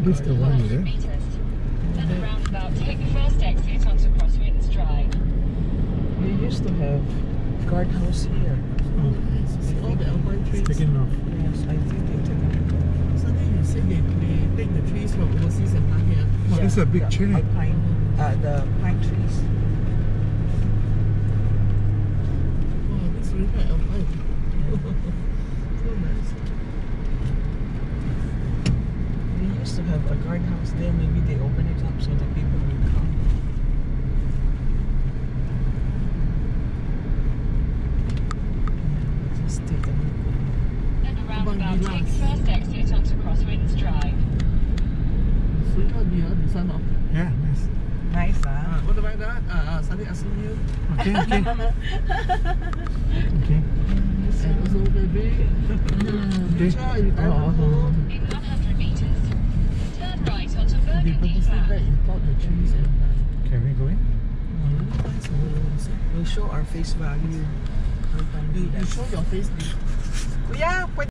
This the one, is it? Then the roundabout, take the first exit onto Crosswinds Drive. We used to have guardhouse here. Oh, See all the alpine trees. it's taken off. Yes, I think they took it. Suddenly you said they take the trees from overseas and plant here. Oh, this is a big the tree. The pine trees. Wow, this is really quite alpine. So nice. We used to have a guardhouse there. Maybe they open it up so that people will come. Just take a look. Then the roundabout, take the first exit onto Crosswinds Drive. Sweetheart, this one, Yeah, nice. Nice, huh? what about that? Suddenly asking you. Okay, okay. Okay. And also baby. Sure, you can home. In 100 meters, turn right onto They Burgundy purposely Drive. import the trees and Can we go in? really nice. We'll show our face value. You show your face. Yeah,